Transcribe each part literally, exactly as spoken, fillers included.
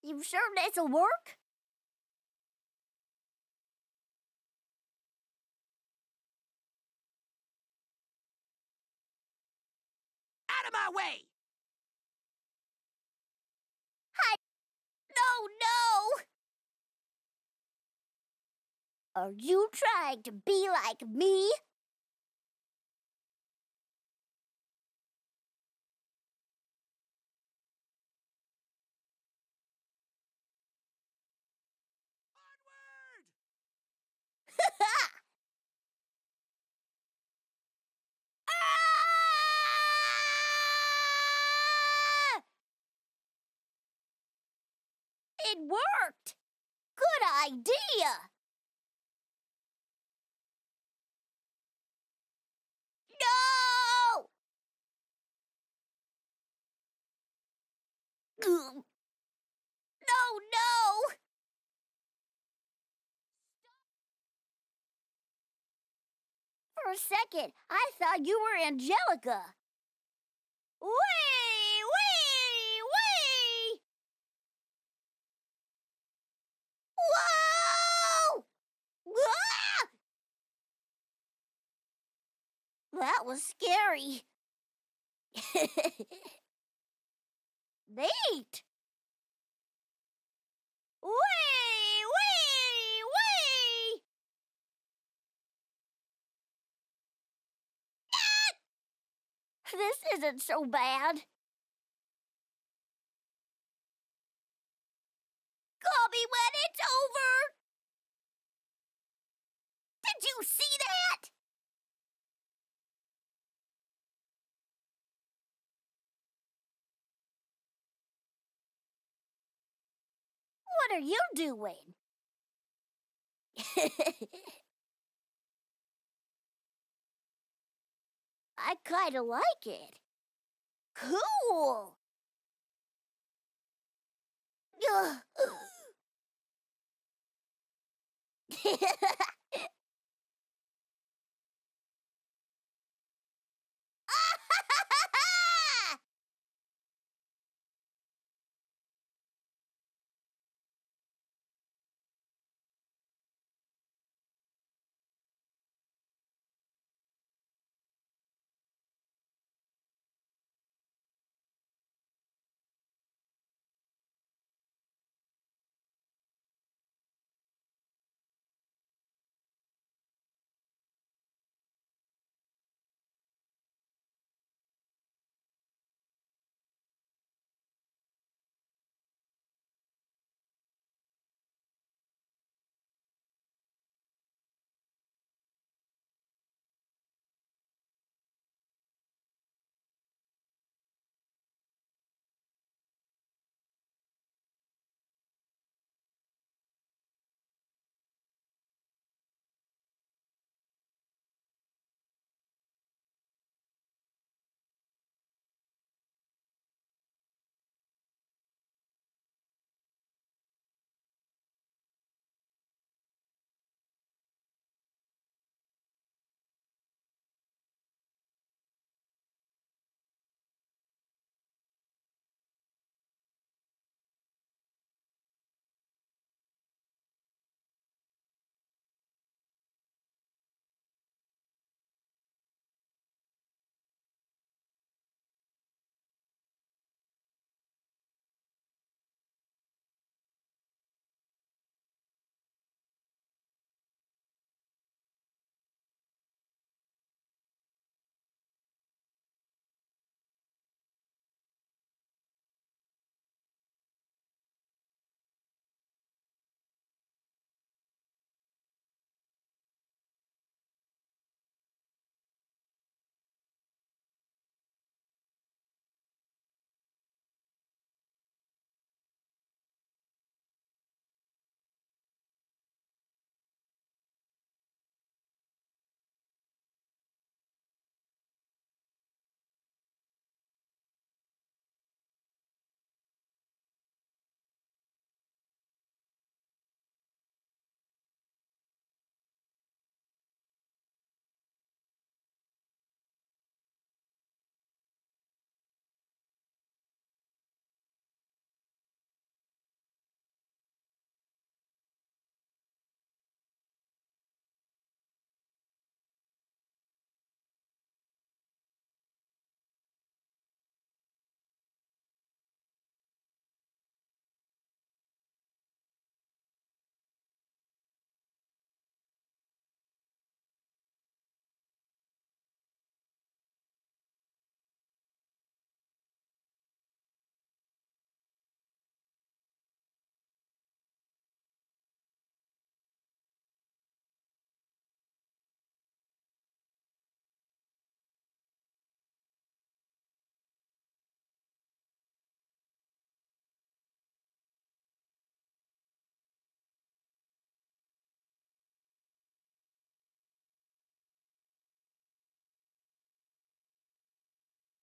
You sure this'll work? Out of my way! Hi! No, no! Are you trying to be like me? Onward! Ah! It worked! Good idea! No! Ugh. No, no! For a second, I thought you were Angelica. Wee! Wee! Wee! Whoa! Ah! That was scary. Neat! Wee! Wee! Wee! This isn't so bad. Call me when it's over! Did you see that? What are you doing? I kinda like it. Cool!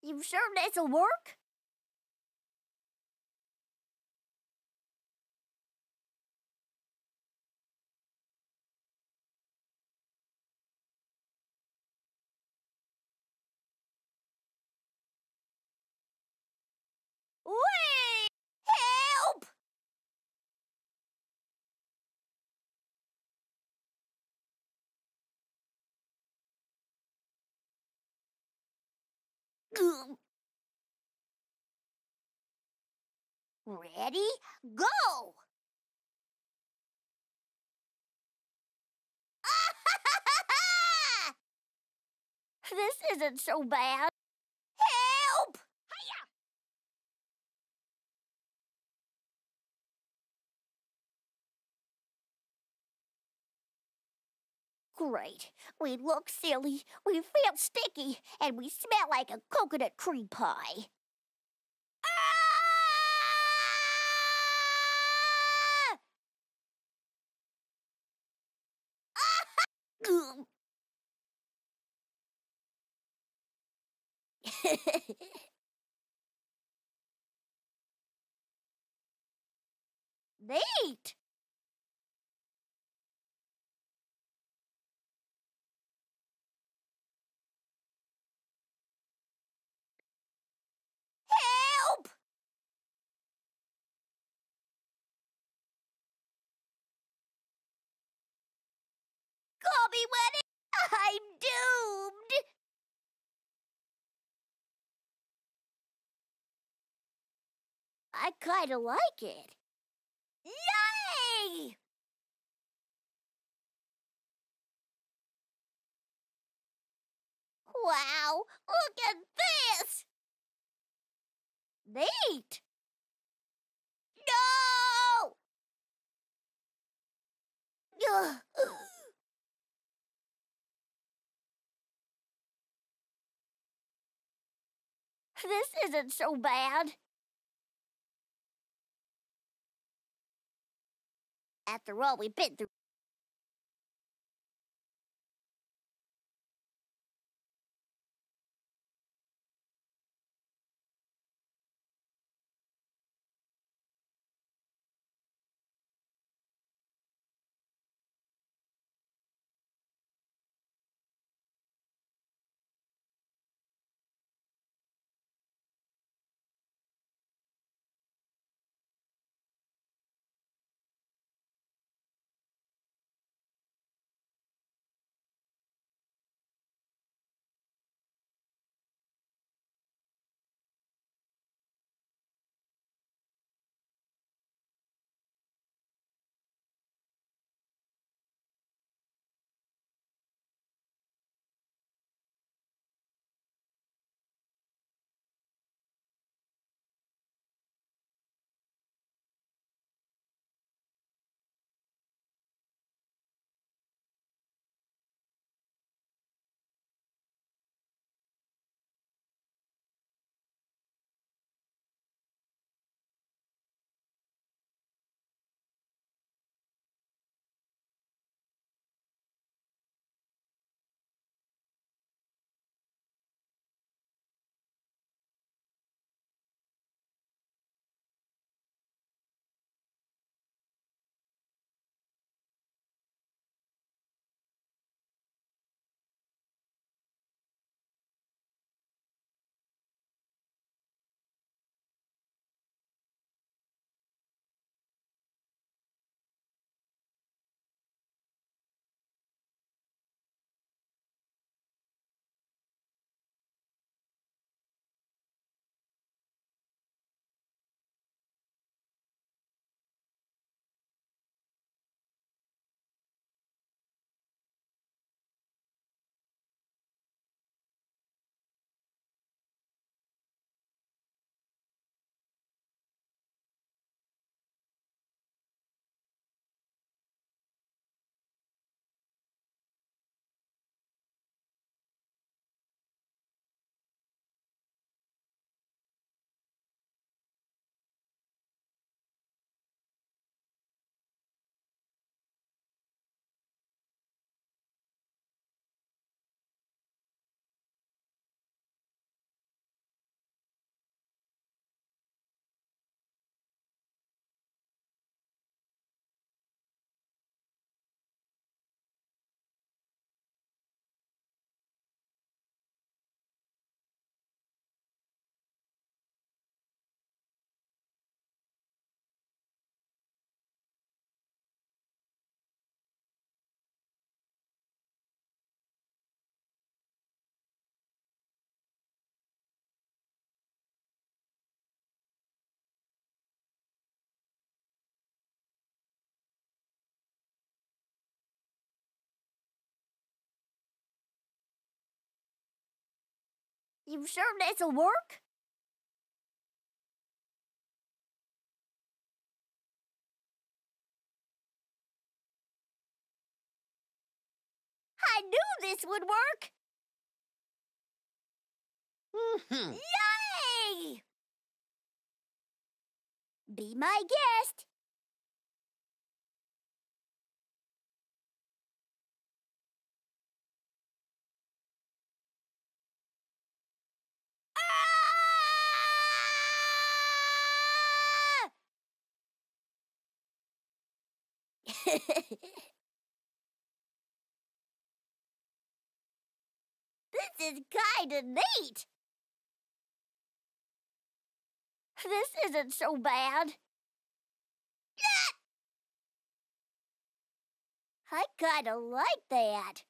You sure this'll work? Wait! Help! Ugh. Ready? Go! This isn't so bad. Help! Hiya! Great. We look silly, we feel sticky, and we smell like a coconut cream pie. Ah! Neat! Help! Call me when it... I'm doomed! I kinda like it. Yay! Wow, look at this! Neat! No! Ugh. This isn't so bad. After all we've been through. You sure this'll work? I knew this would work! Mm-hmm. Yay! Be my guest. Ah! This is kinda neat. This isn't so bad. I kinda like that.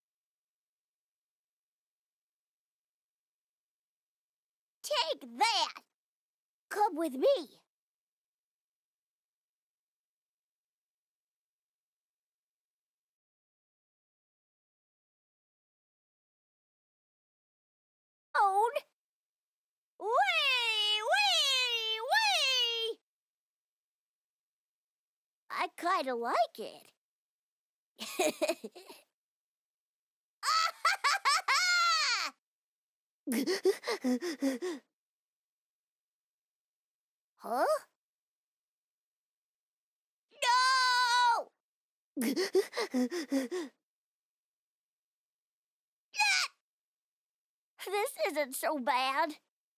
Take that! Come with me. Own. Wee! Wee! Wee! I kinda like it. Huh? No! This isn't so bad.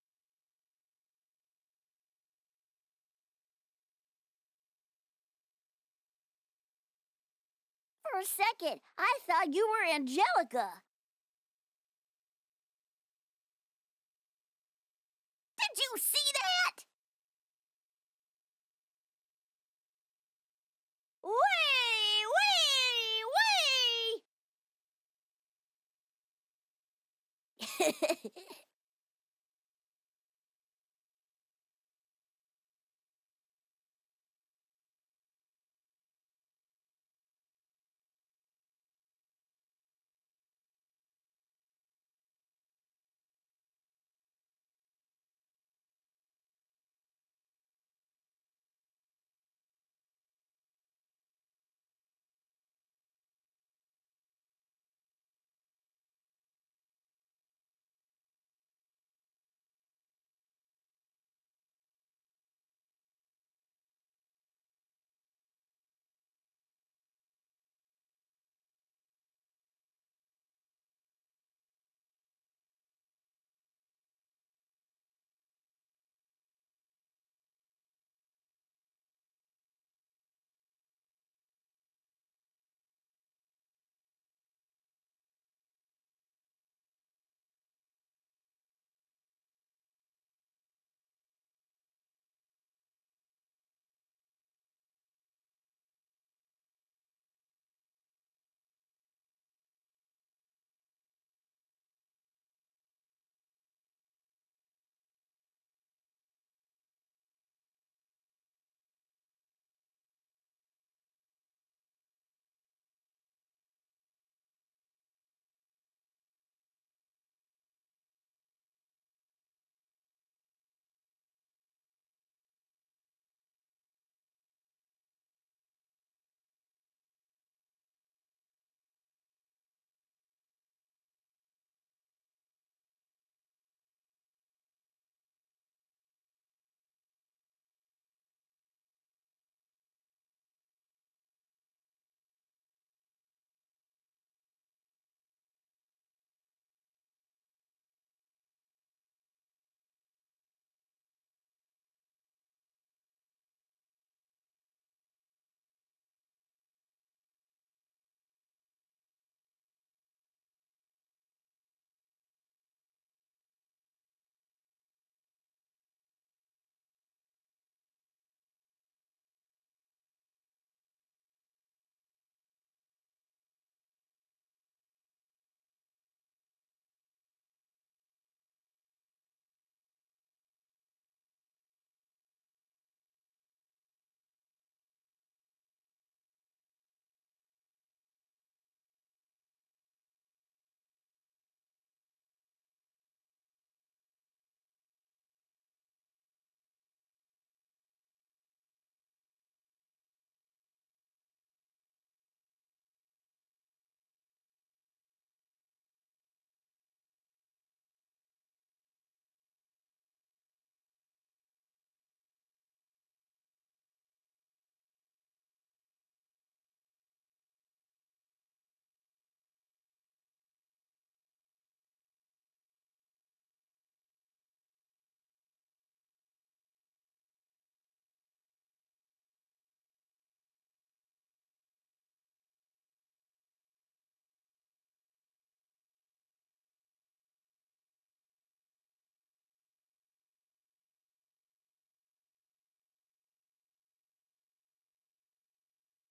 For a second, I thought you were Angelica. Did you see that? Wee! Wee! Wee!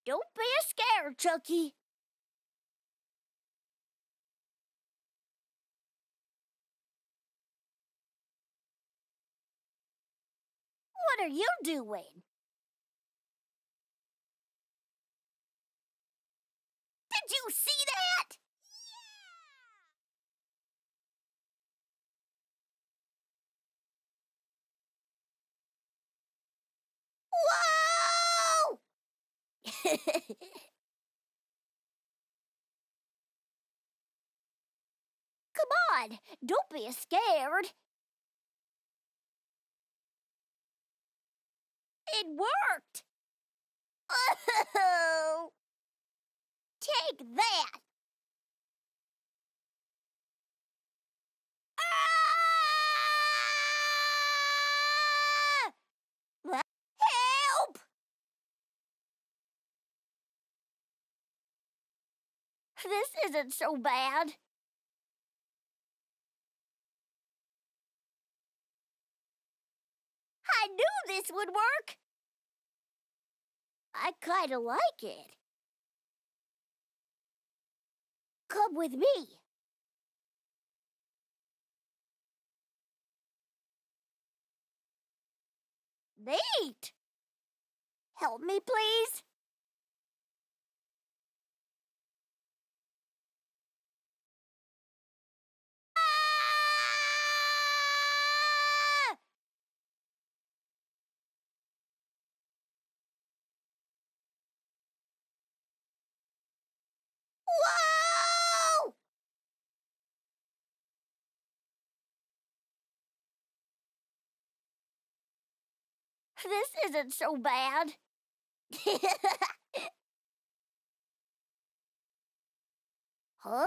Don't be scared, Chucky. What are you doing? Did you see that? Whoa! Come on, don't be scared. It worked. Oh! Take that. Ah! Help! This isn't so bad. I knew this would work. I kinda like it. Come with me. Neat. Help me, please. Ah! Whoa! This isn't so bad. Huh?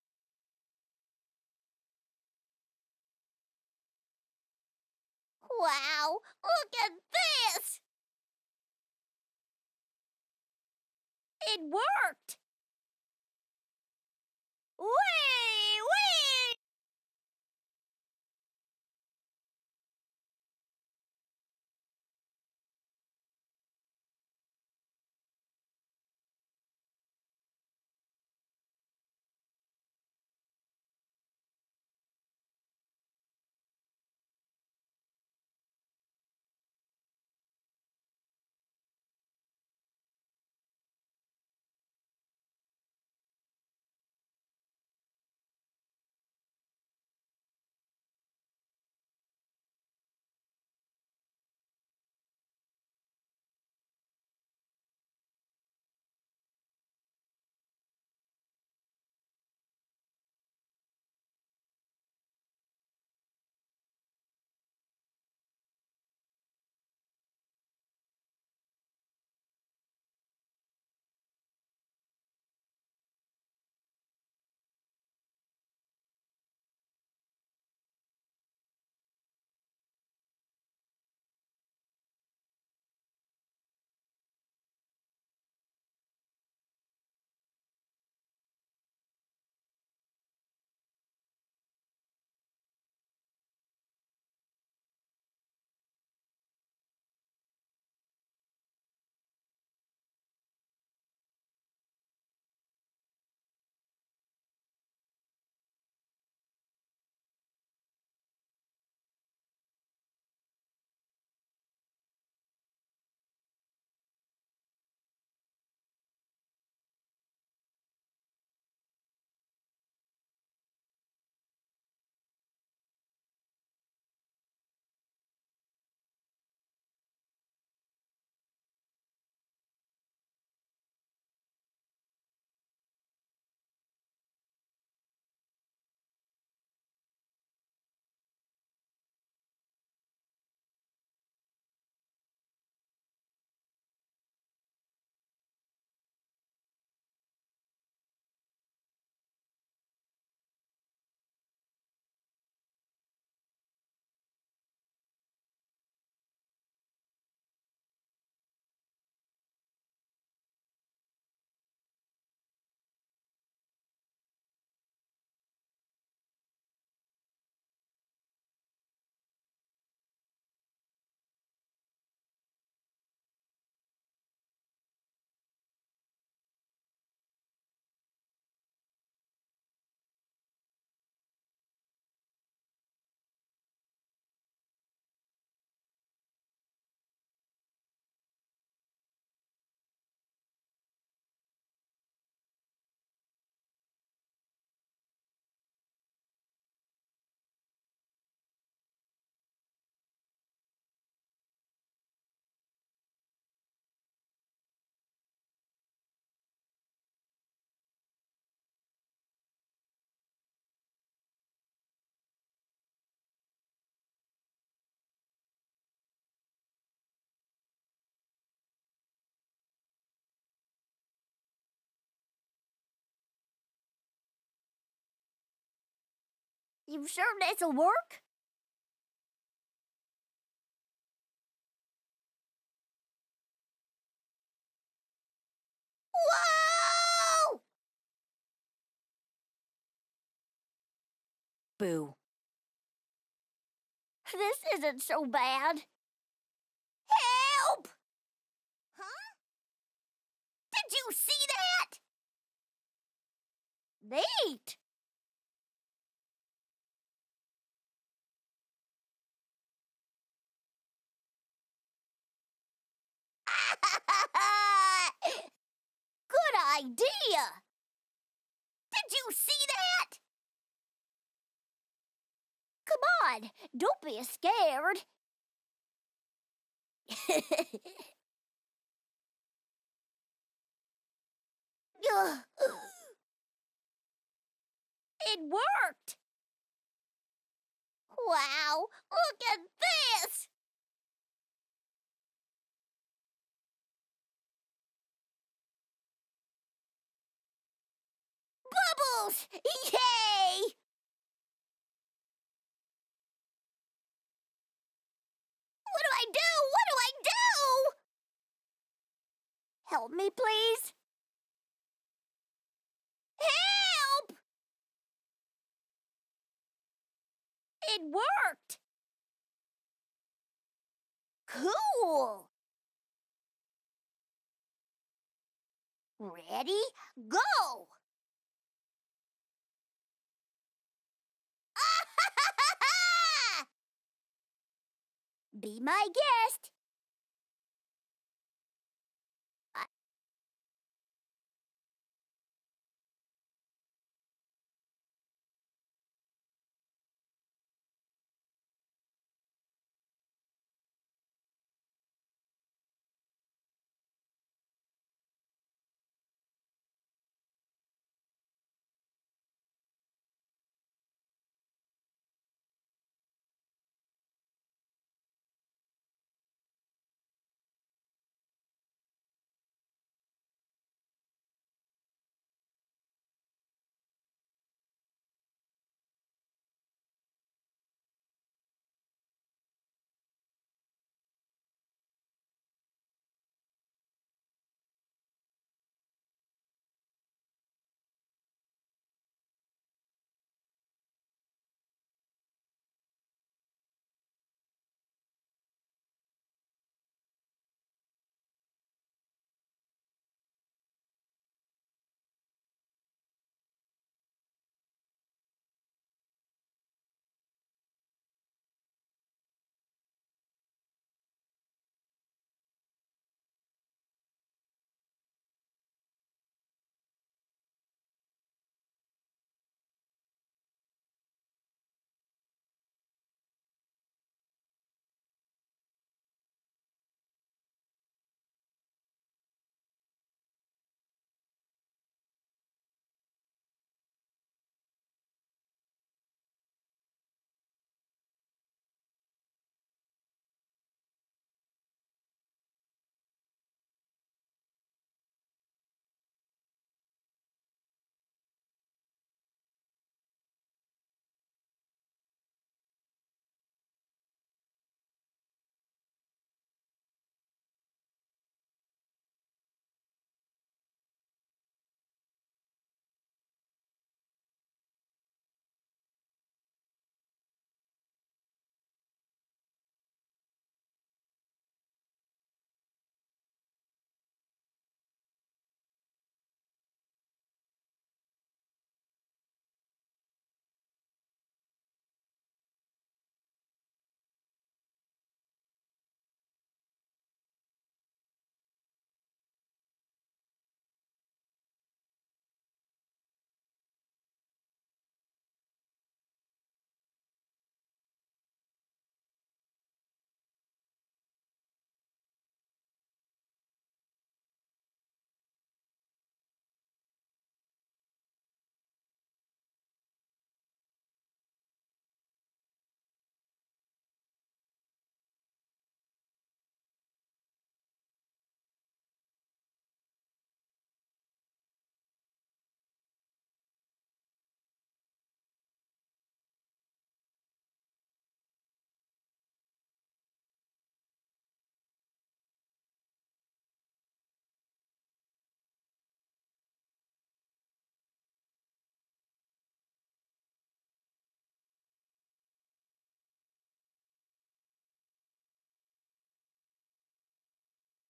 Wow, look at this! It worked! Whee! Whee! You sure this'll work? Whoa! Boo. This isn't so bad. Help! Huh? Did you see that? Neat. Good idea. Did you see that? Come on, don't be scared. Ugh. It worked. Wow, look at this. Bubbles! Yay! What do I do? What do I do? Help me, please. Help! It worked. Cool. Ready? Go! Be my guest.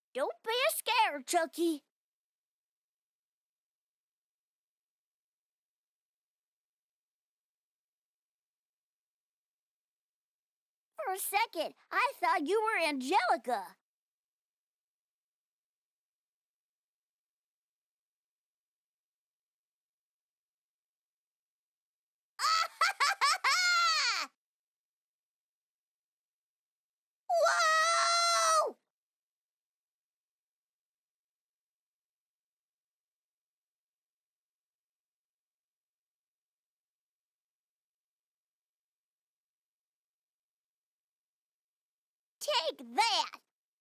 Don't be a scare, Chucky. For a second, I thought you were Angelica. Whoa! Take that!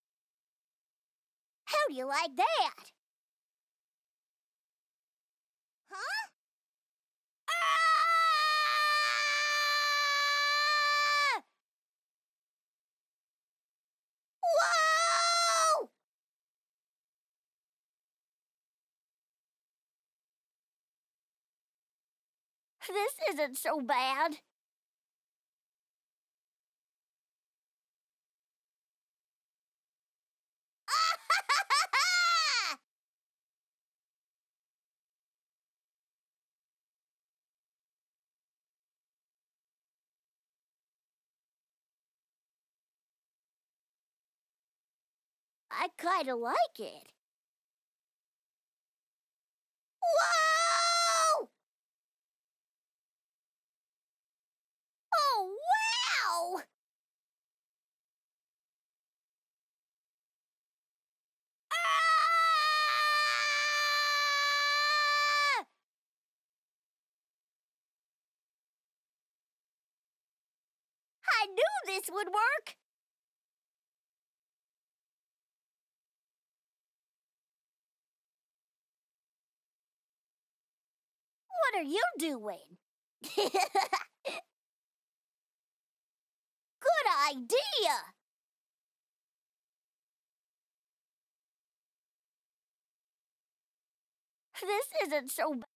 How do you like that? Huh? Ah! Whoa! This isn't so bad. I kinda like it. Whoa! Oh, wow! Ah! I knew this would work. What are you doing? Good idea. This isn't so bad.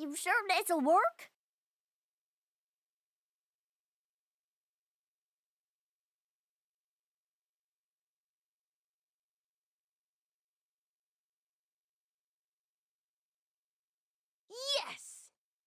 You sure this'll work? Yes!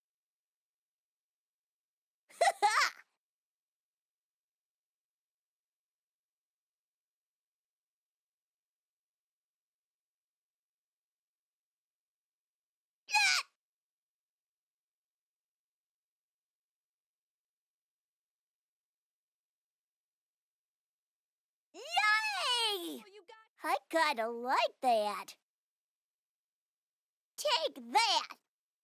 Yay! Oh, you got I kinda like that. Take that!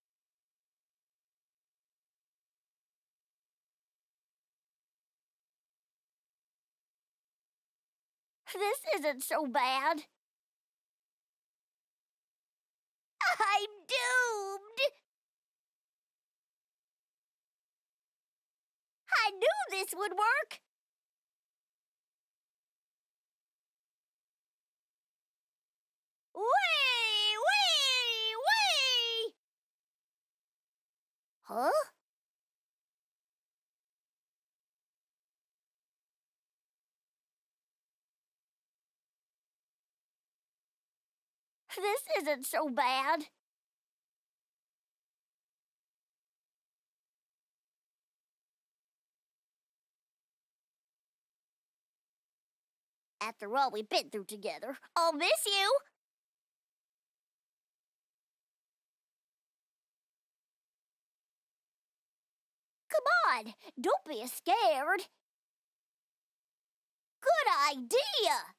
This isn't so bad. I'm doomed! I knew this would work! Wee! Wee! Wee! Huh? This isn't so bad. After all we've been through together, I'll miss you. Come on, don't be scared. Good idea.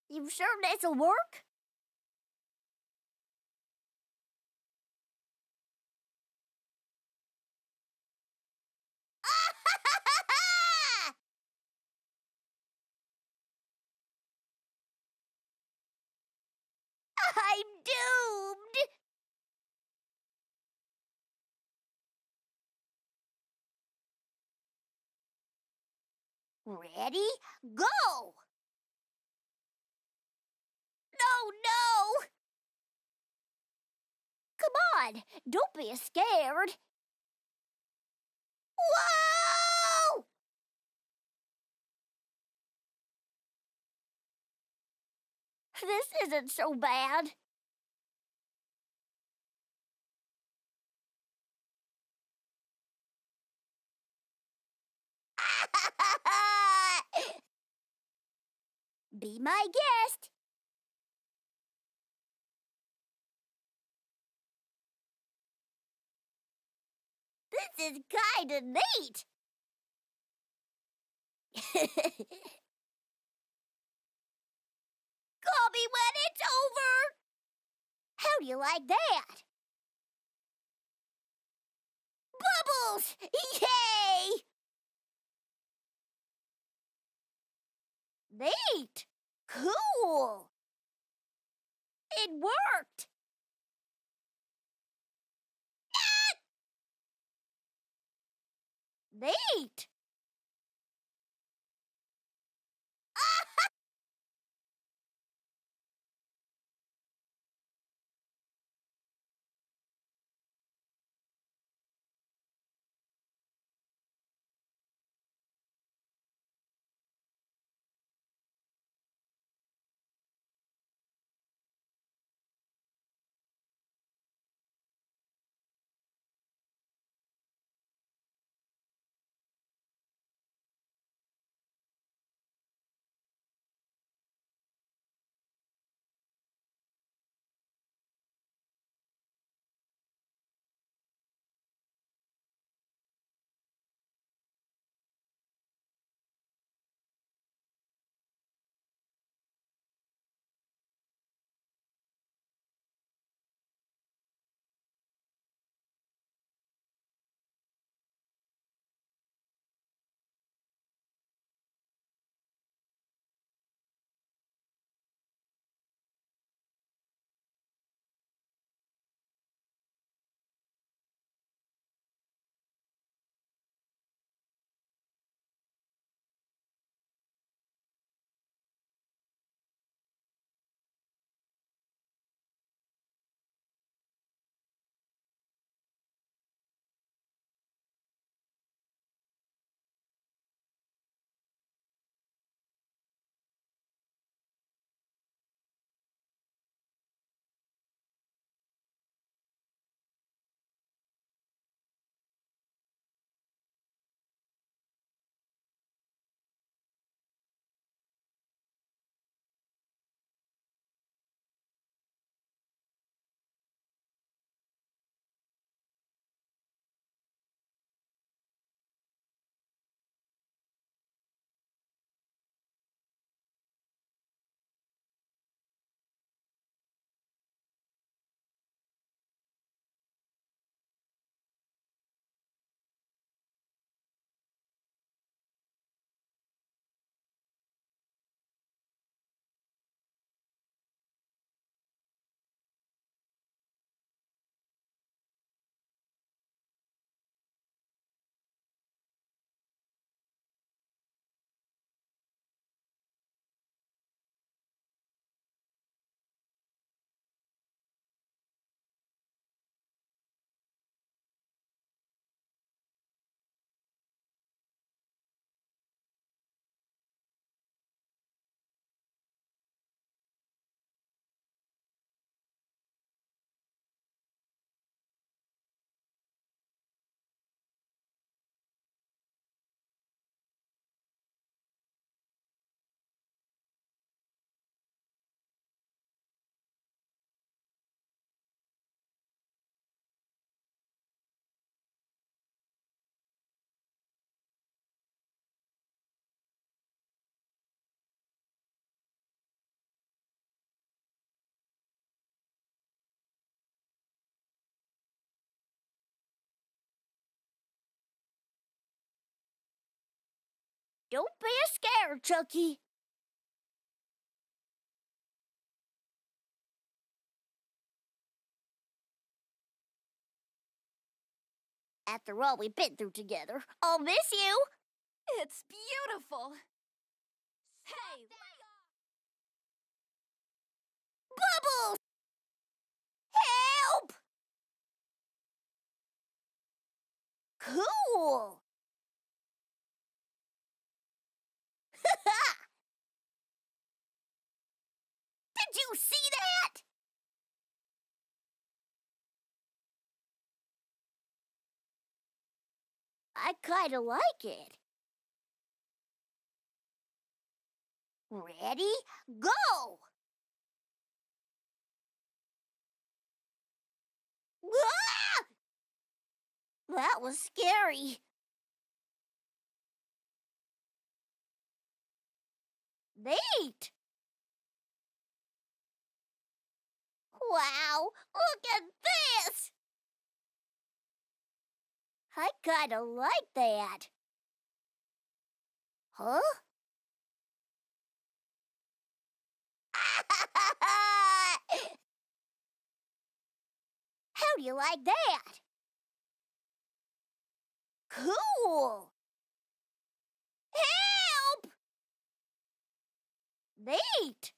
You sure this'll work? I'm doomed! Ready? Go! No, no! Come on, don't be scared. Whoa! This isn't so bad. Be my guest. This is kinda neat. Call me when it's over. How do you like that? Bubbles! Yay! Neat! Cool! It worked! Neat! Don't be scared, Chucky. After all we've been through together, I'll miss you. It's beautiful. Hey, Bubbles! Help! Cool! Did you see that? I kinda like it. Ready? Go! Ah! That was scary. Neat! Wow, look at this! I kinda like that. Huh? How do you like that? Cool! Help! Neat!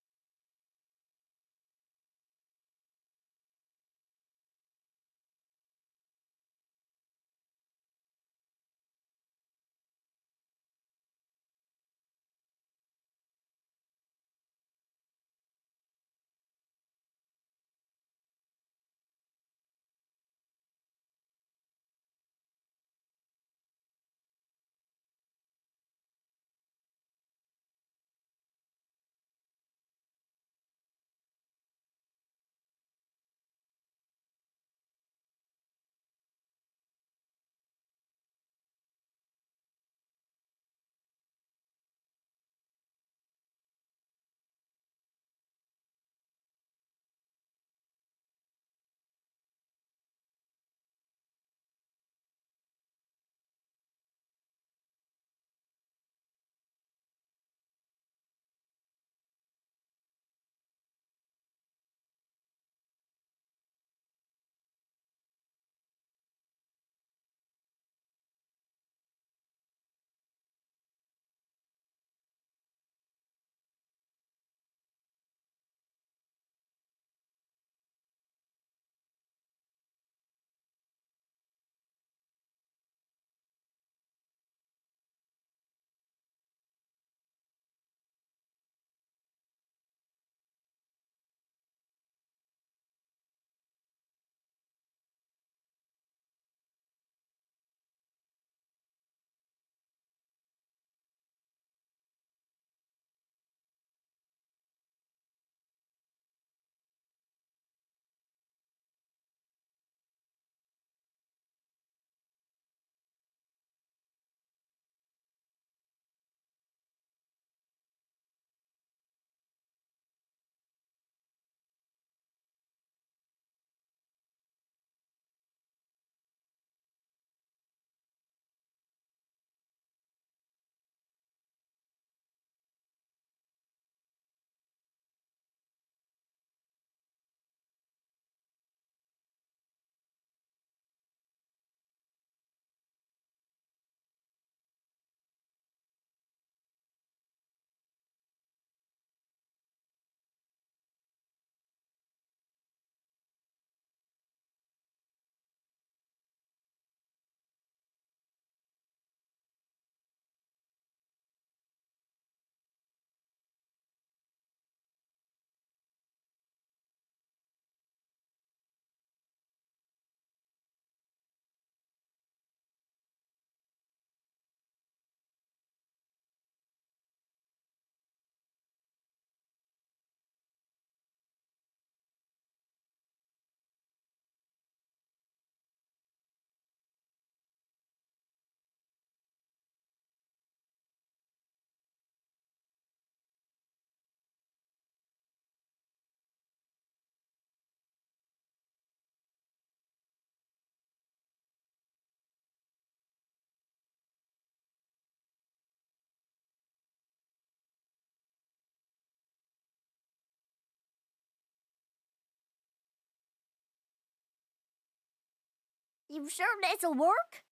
you sure this'll work?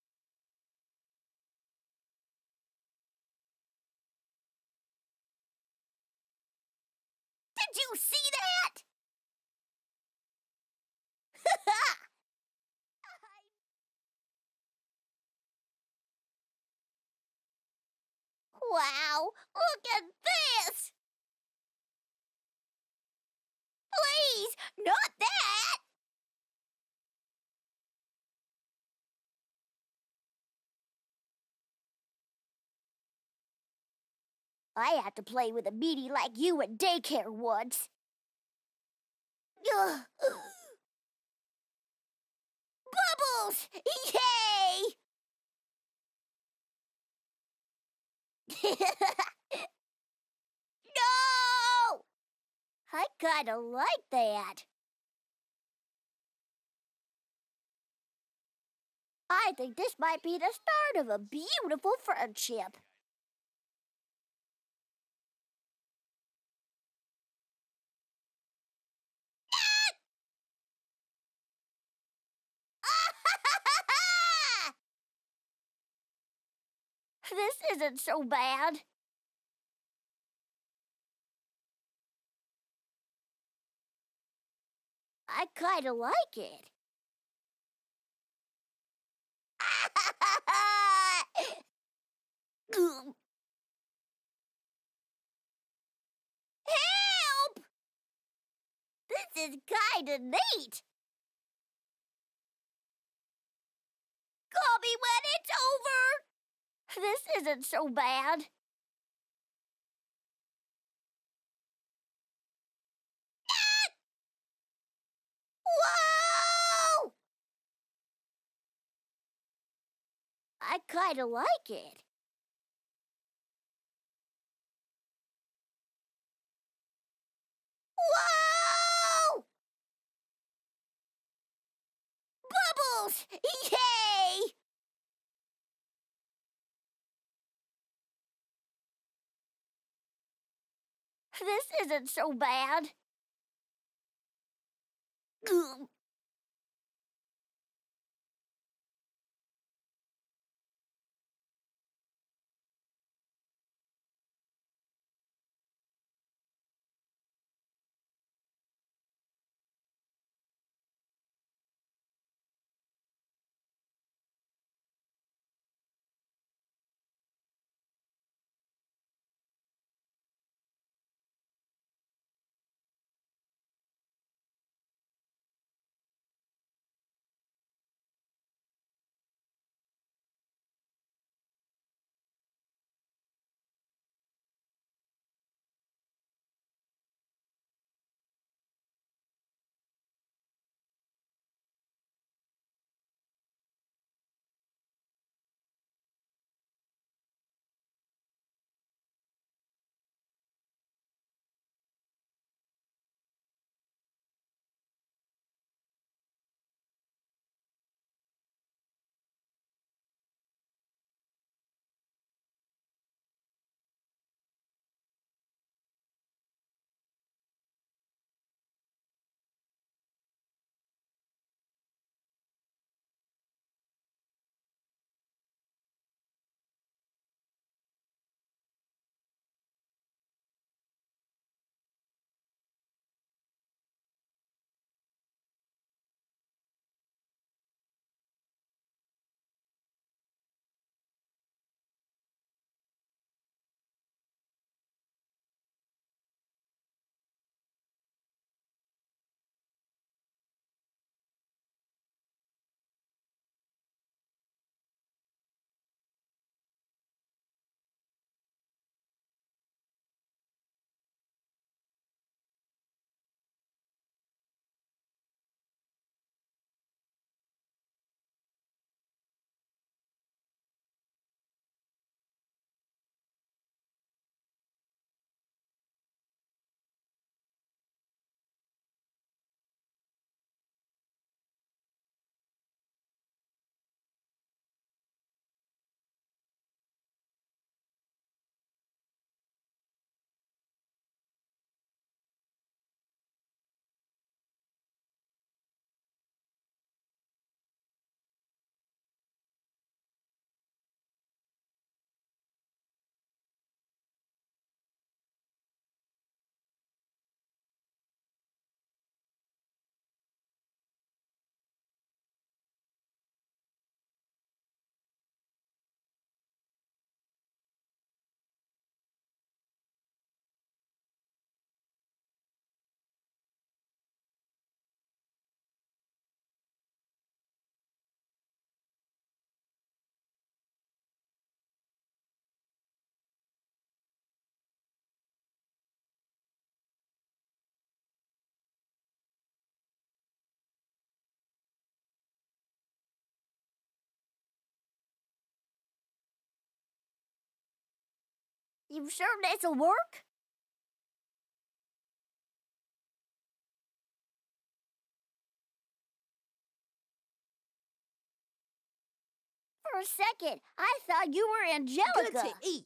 Did you see that? Wow, look at this! Please, not that! I had to play with a meatie like you at daycare once. Ugh. Bubbles! Yay! No! I kinda like that. I think this might be the start of a beautiful friendship. This isn't so bad. I kinda like it. Help! This is kinda neat. Call me when it's over. This isn't so bad. Whoa! I kinda like it. Whoa! Bubbles! Yay! This isn't so bad. You sure this'll work? For a second, I thought you were Angelica. Good to eat.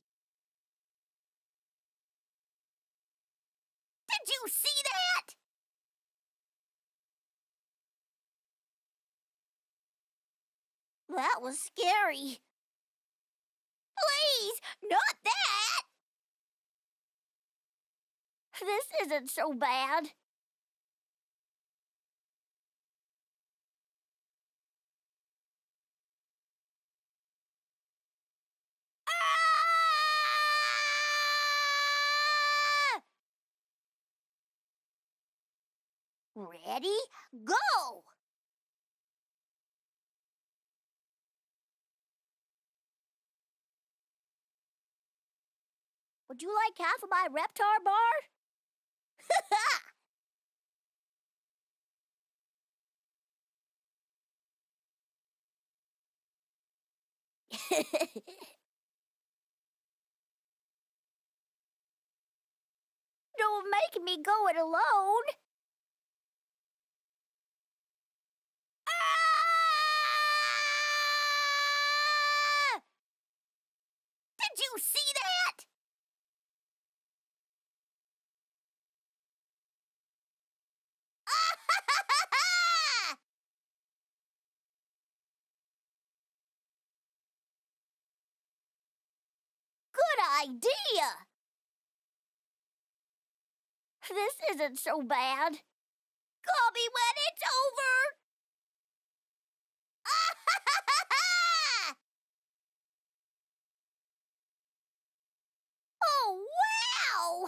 Did you see that? That was scary. Please, not that! This isn't so bad. Ah! Ready? Go! Would you like half of my Reptar bar? Don't make me go it alone. Ah! Did you see that? Good idea. This isn't so bad. Call me when it's over. Oh, wow!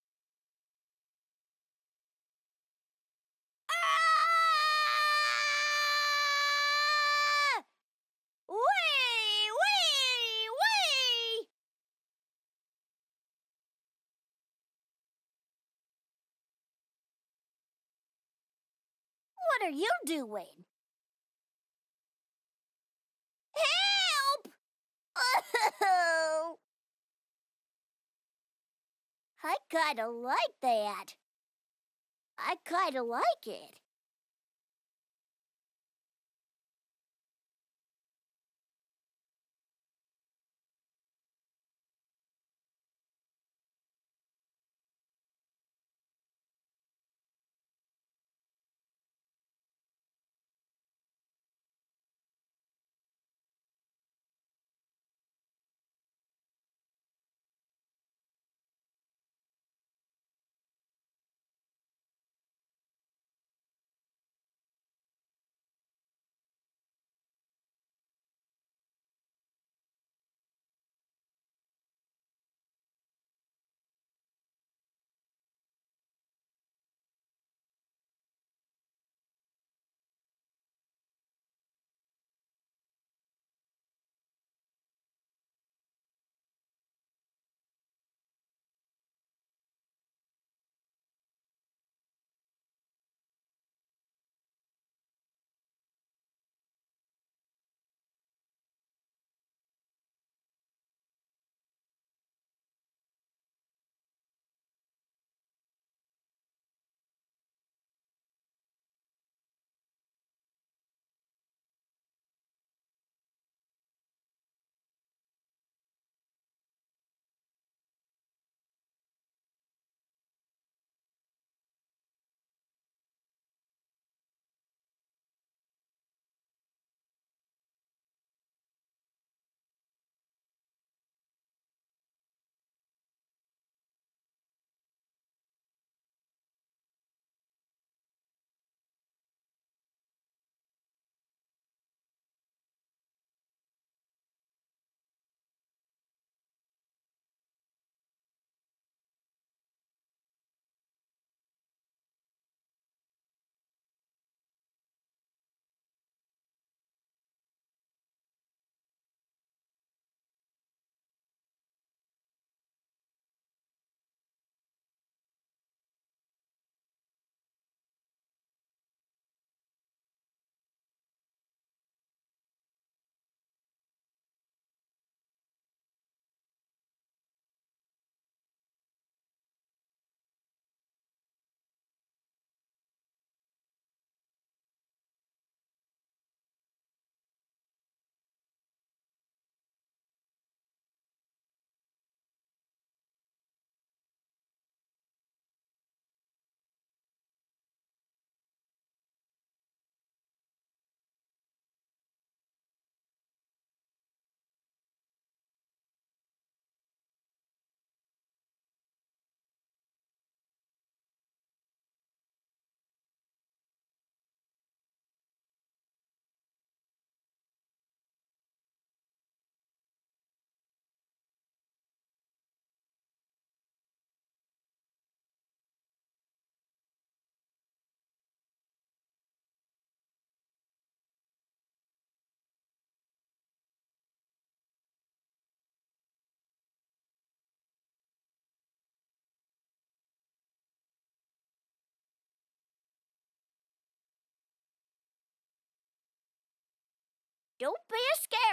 Ah! Wee, wee, wee! What are you doing? Help! Oh! I kinda like that. I kinda like it.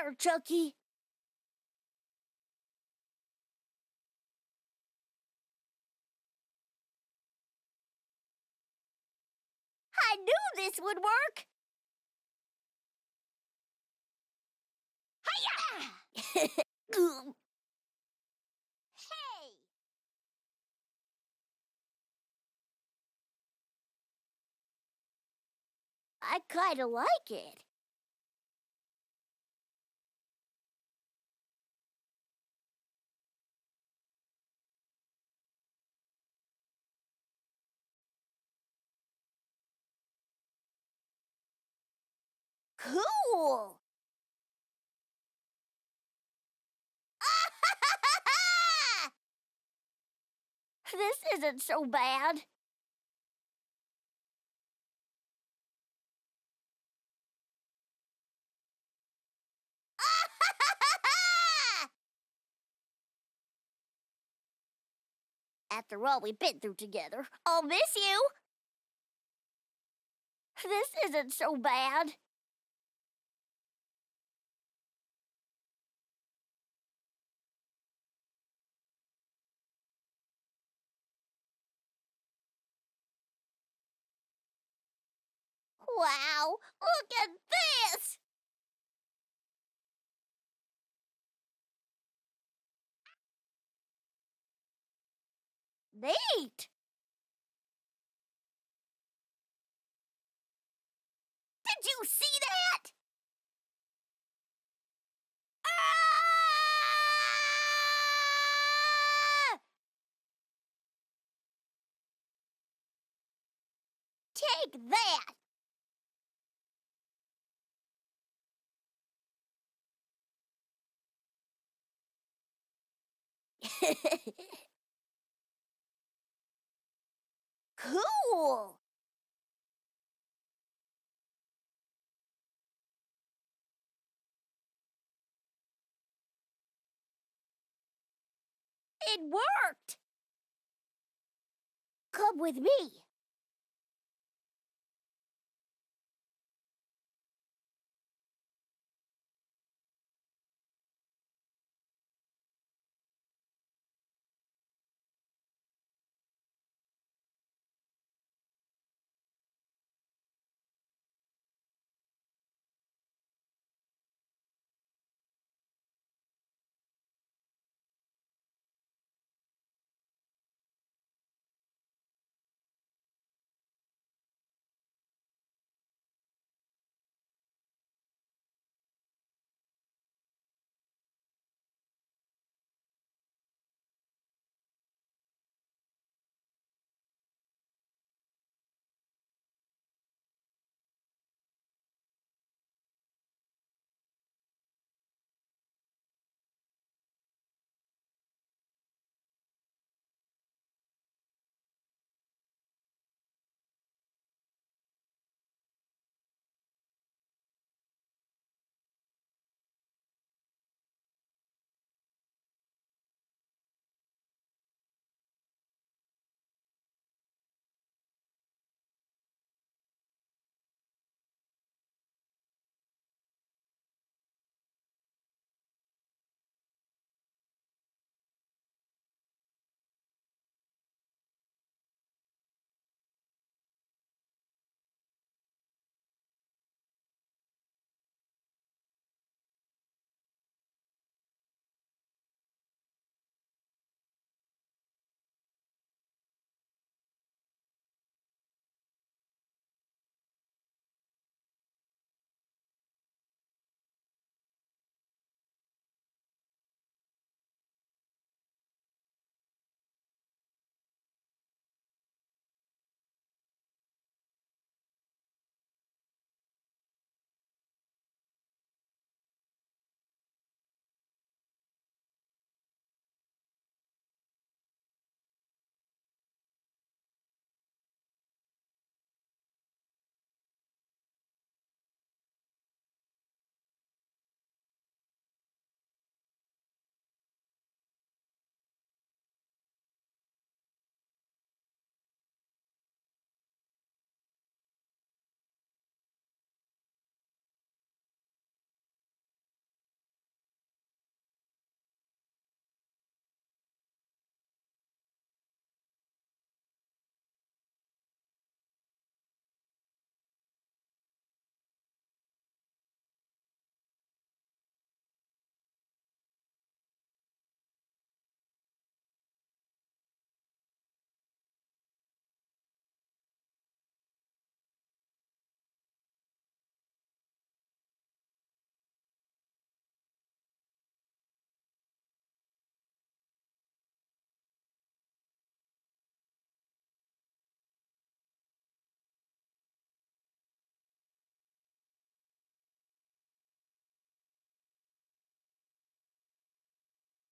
matter, Chucky? I knew this would work! Hiya! Hey! I kinda like it. Cool! This isn't so bad. After all we've been through together, I'll miss you. This isn't so bad. Wow, look at this! Neat! Did you see that? Ah! Take that! Cool! It worked! Come with me.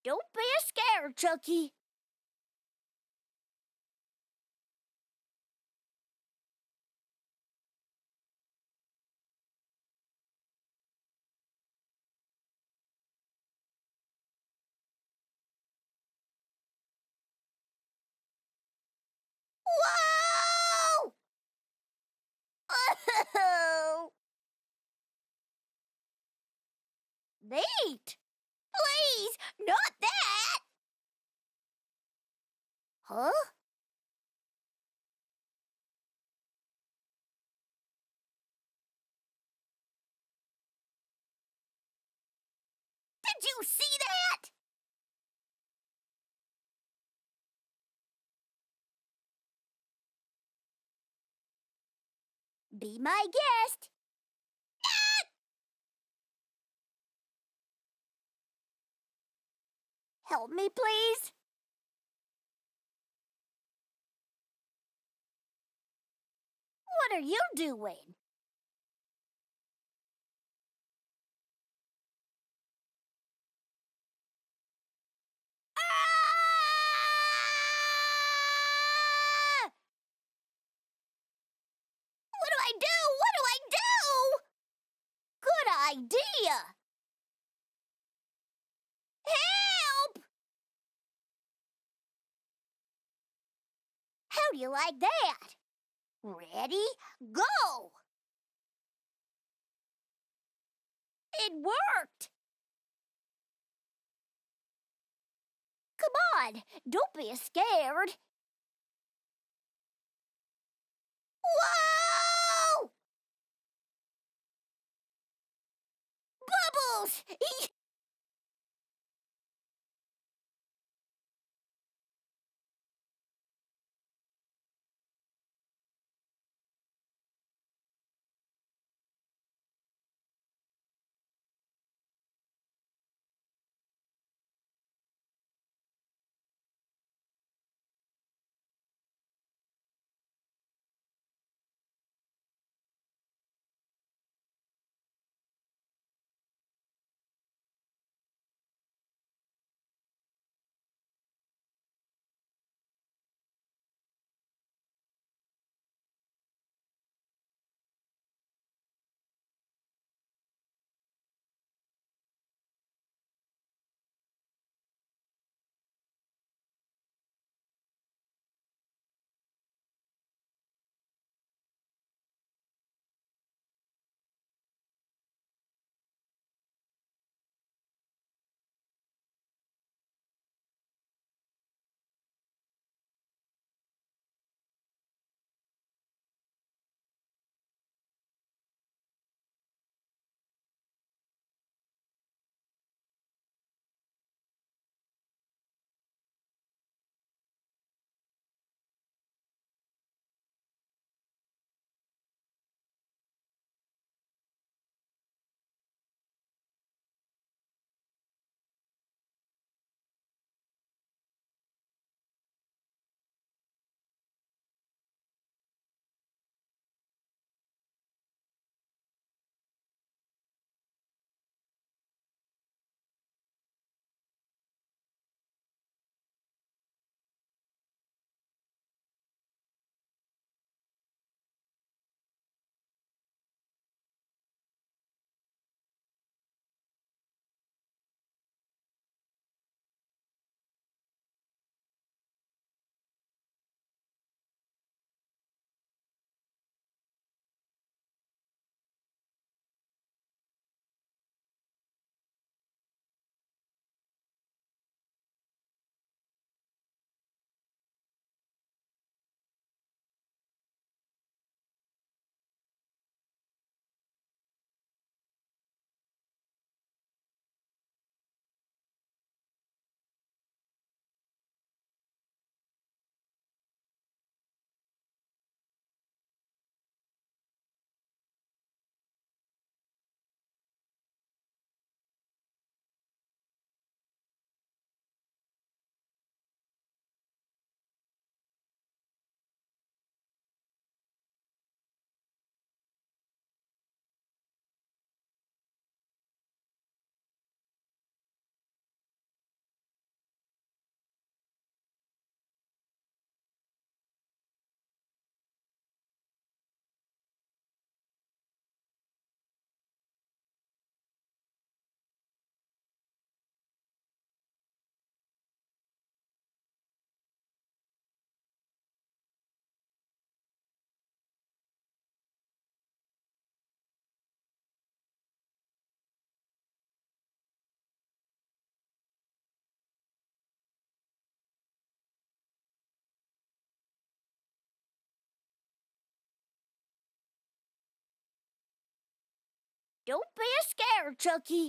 Don't be scared, Chucky. Whoa! Oh! Neat! Please, not that! Huh? Did you see that? Be my guest. Help me, please. What are you doing? Ah! What do I do? What do I do? Good idea. Help! How do you like that? Ready? Go! It worked! Come on, don't be scared. Whoa! Bubbles! Don't be scared, Chucky.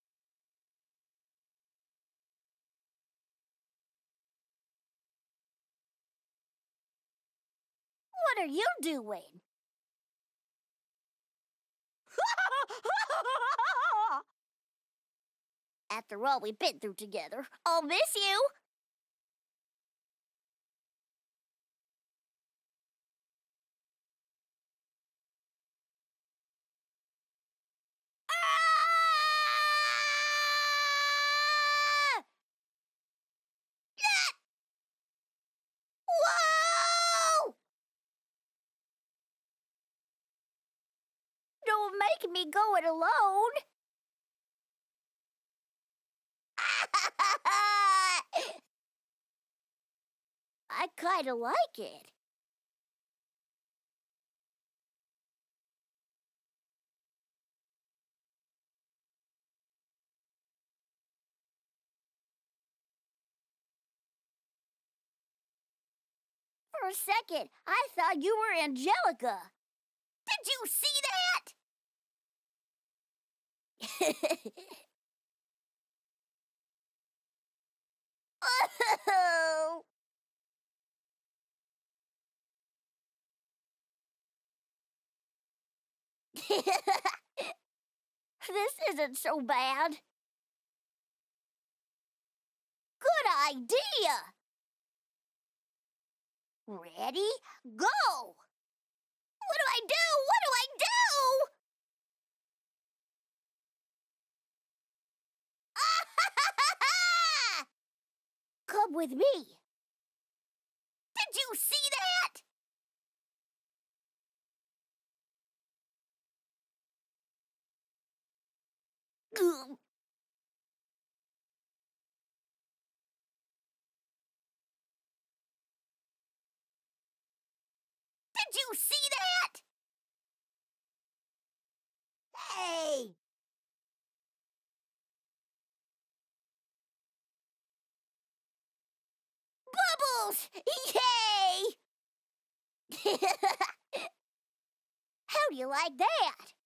What are you doing? After all we've been through together, I'll miss you. Ah! Whoa! Don't make me go it alone. I kinda like it. For a second, I thought you were Angelica. Did you see that? Oh. This isn't so bad. Good idea. Ready? Go! What do I do? What do I do? Come with me. Did you see that? Ugh. Did you see that? Hey! Bubbles! Yay! How do you like that?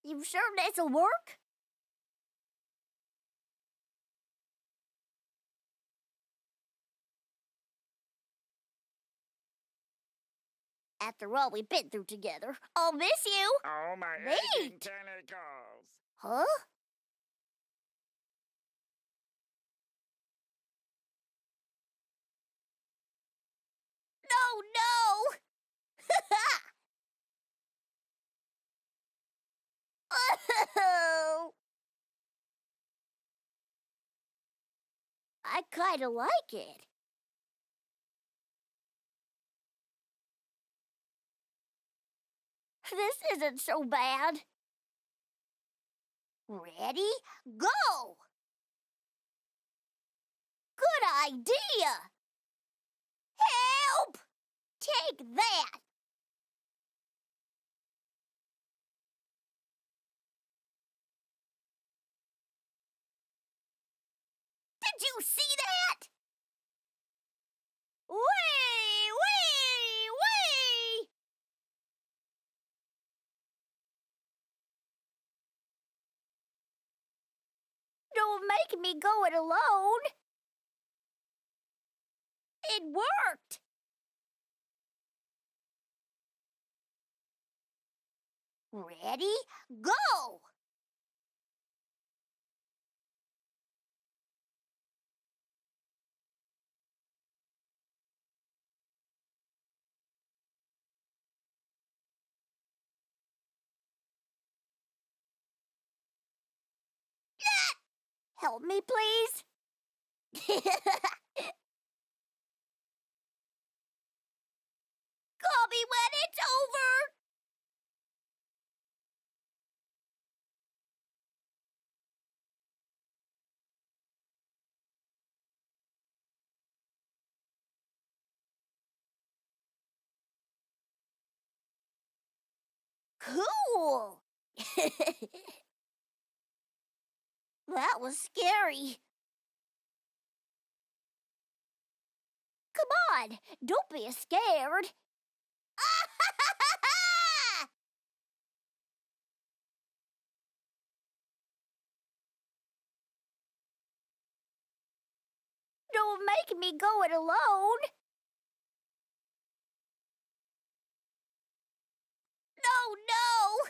You sure this'll work? After all we've been through together, I'll miss you. Oh, my Wait. aching tentacles. Huh? No, no! Oh, I kinda like it. This isn't so bad. Ready? Go! Good idea! Help! Take that! Did you see that? Wee! Wee! Wee! Don't make me go it alone. It worked. Ready? Go! Help me, please. Call me when it's over. Cool. That was scary. Come on, don't be scared. Don't make me go it alone. No, no.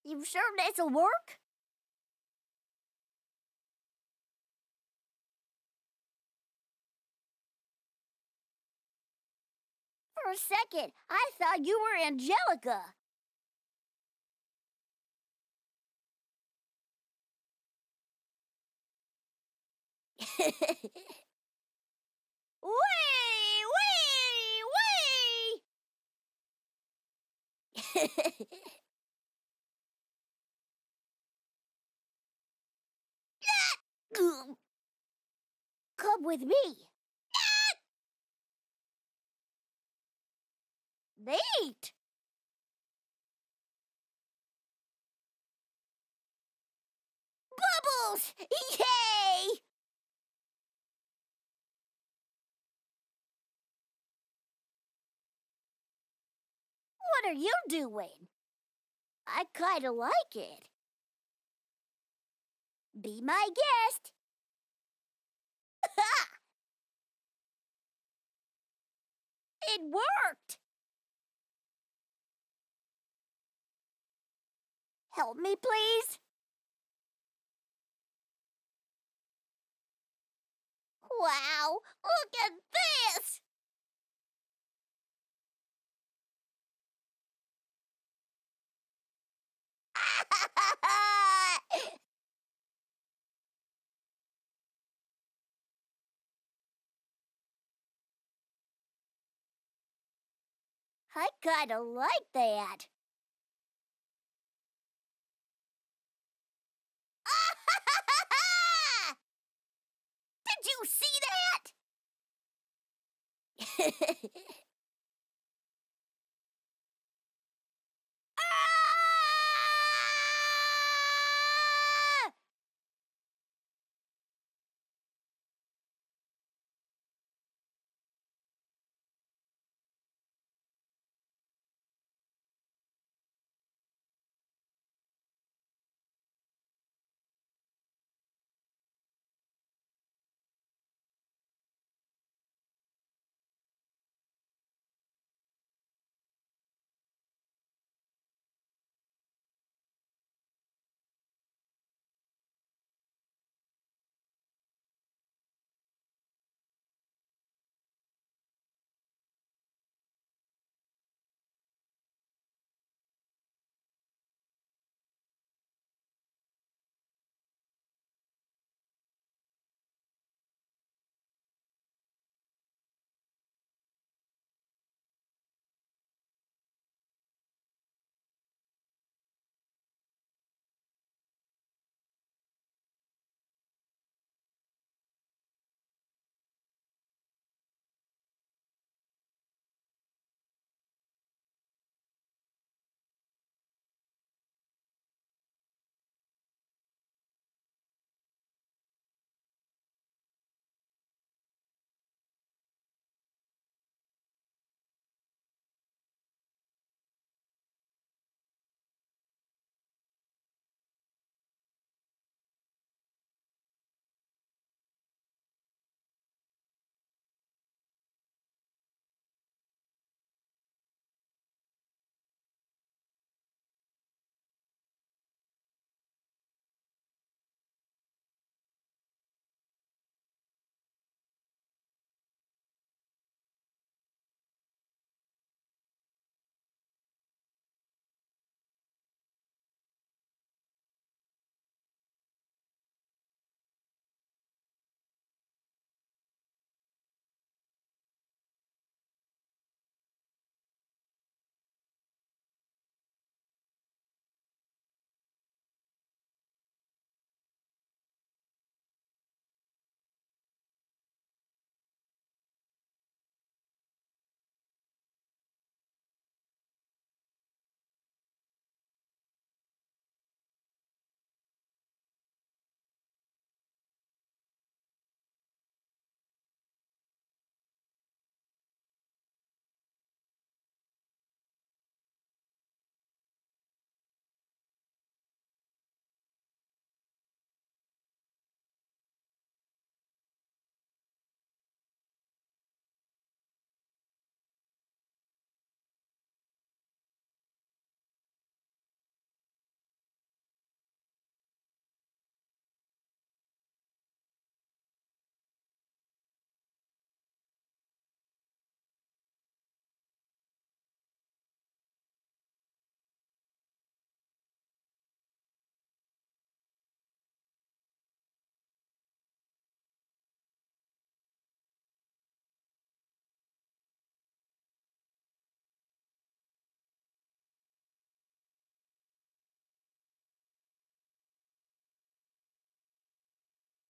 You sure this'll work? For a second, I thought you were Angelica. Wee! Wee! Wee! Come with me. Neat. Bubbles! Yay! What are you doing? I kinda like it. Be my guest. It worked. Help me, please. Wow, look at this! I kinda like that. Did you see that?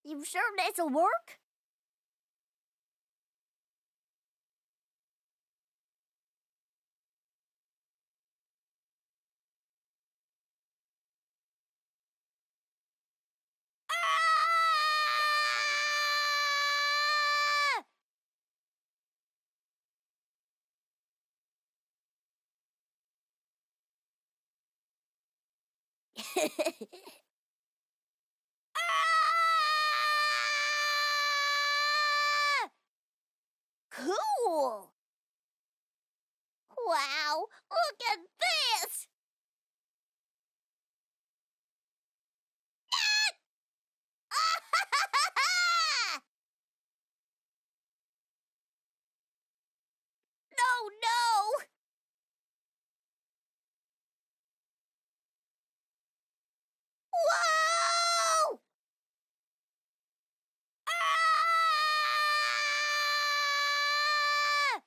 You sure this'll work? Cool! Wow, look at this! No, no! Whoa! Ah!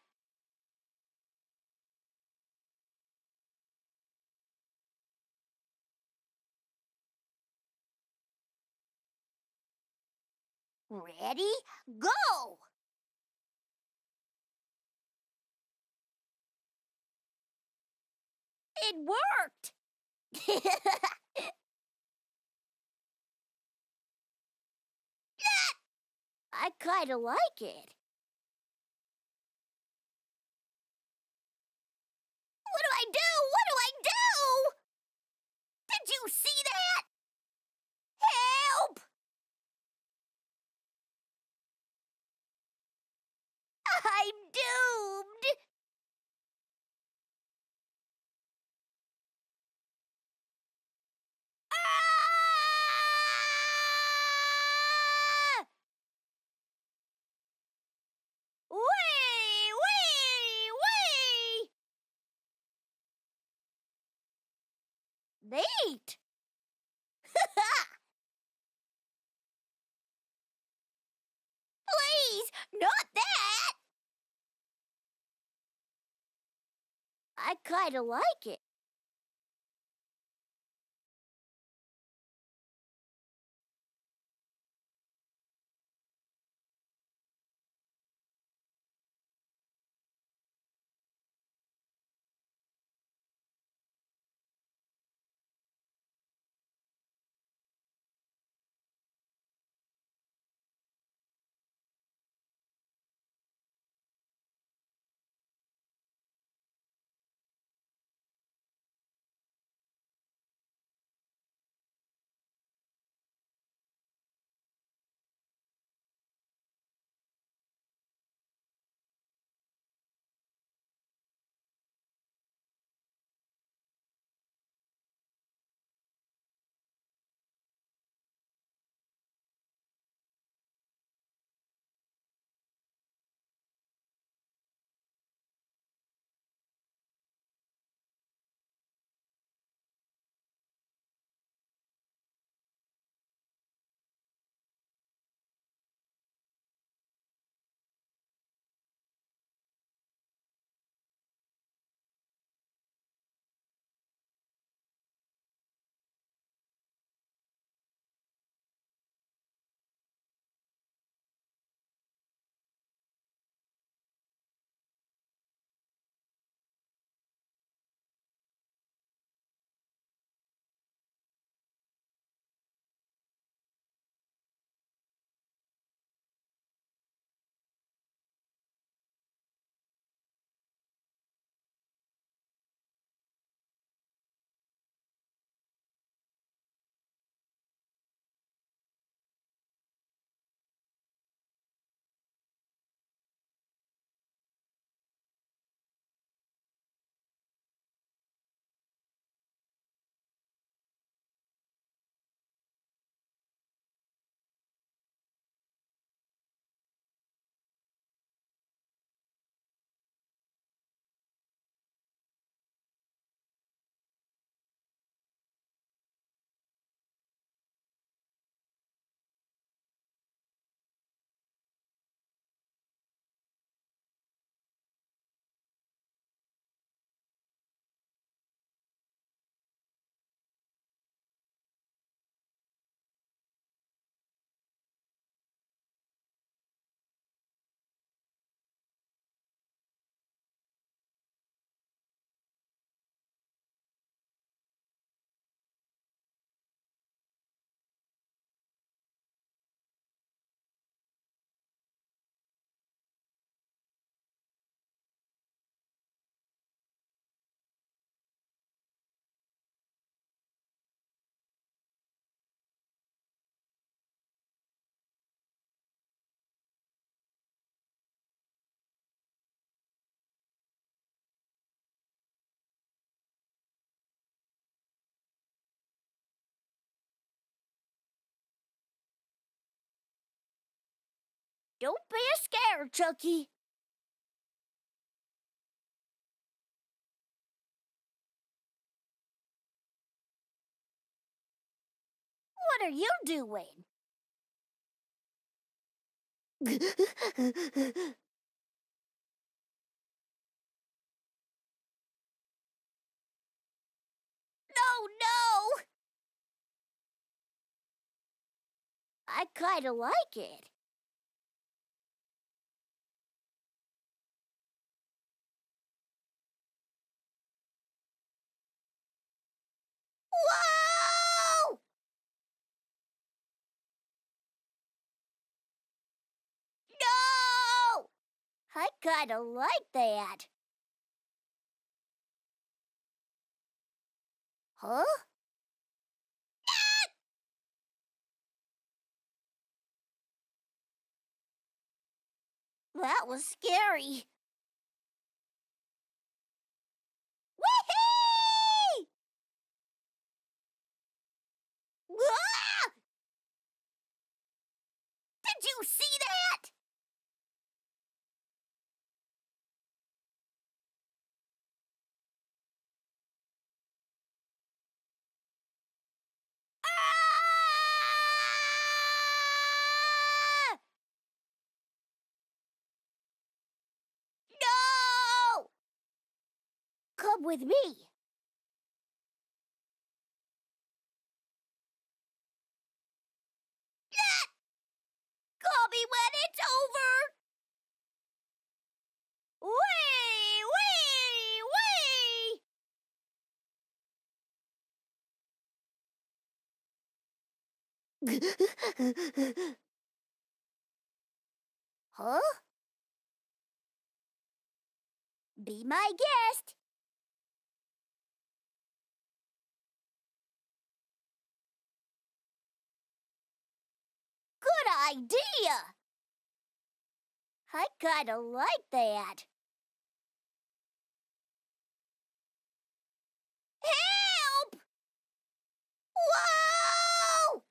Ready? Go! It worked! I kinda like it. What do I do? What do I do? Did you see that? Help! I'm doomed! Ah! Wee! Wee! Wee! Neat! Please, not that! I kinda like it. Don't be scared, Chucky. What are you doing? No, no! I kinda like it. Whoa! No! I kinda like that. Huh? That was scary. Whee! Ah! Did you see that? Ah! No! Come with me. Call me when it's over. Wee, wee, wee. Huh? Be my guest. Good idea. I kinda like that. Help! Whoa!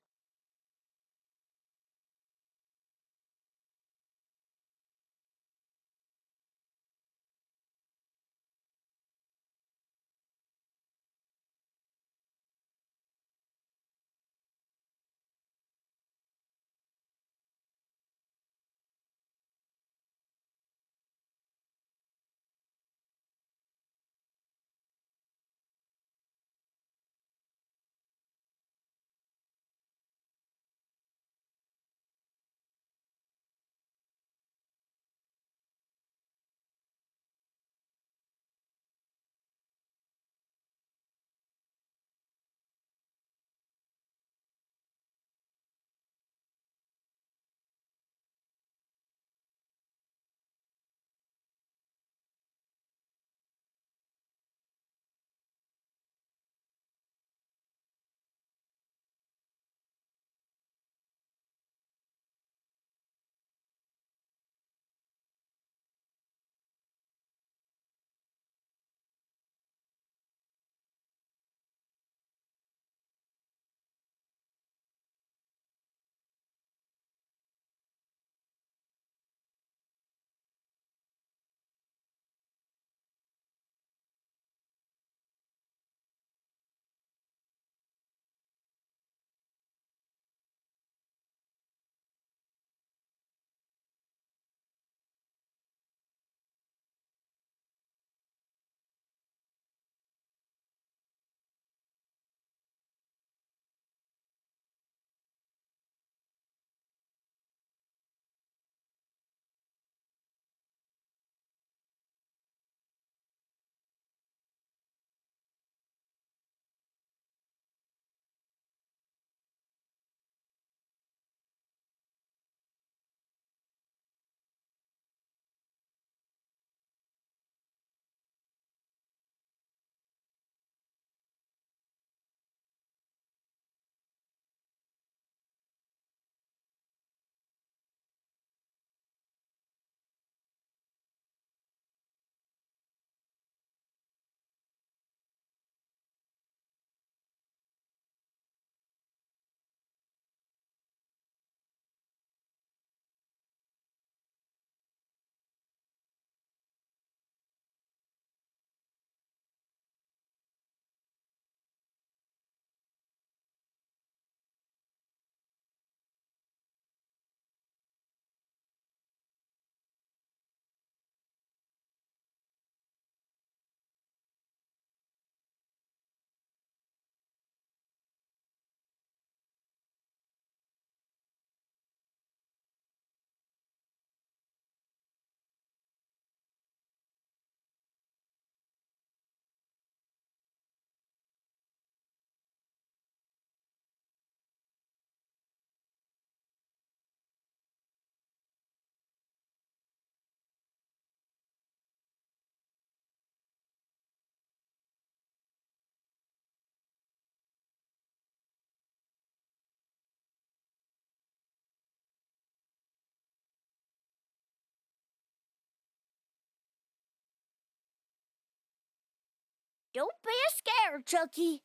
Don't be scared, Chucky.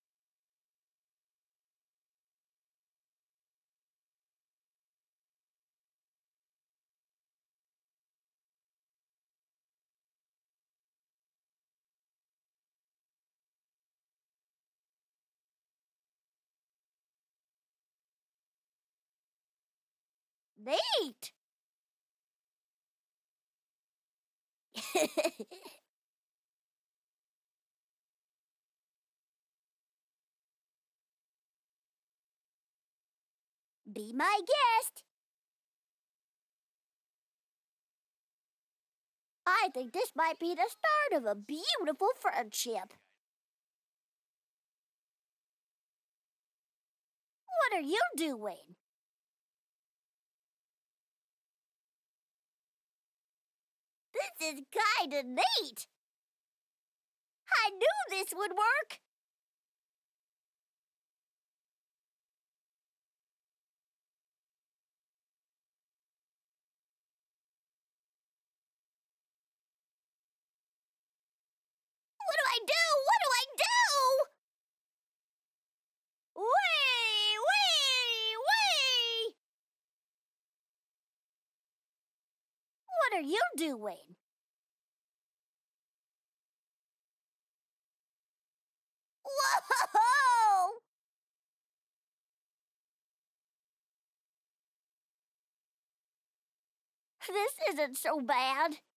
Neat. Be my guest. I think this might be the start of a beautiful friendship. What are you doing? This is kinda neat. I knew this would work. What do I do? What do I do? Wee, wee, wee! What are you doing? Whoa! This isn't so bad.